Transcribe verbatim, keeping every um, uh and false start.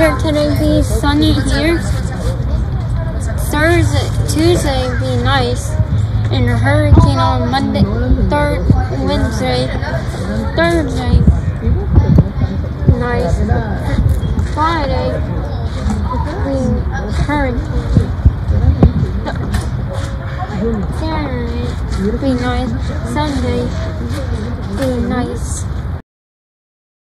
weather today be sunny here. Thursday, Tuesday be nice. And a hurricane on Monday, third, Wednesday, Thursday, nice. Friday, be hurricane. Saturday, be nice. Sunday, be nice.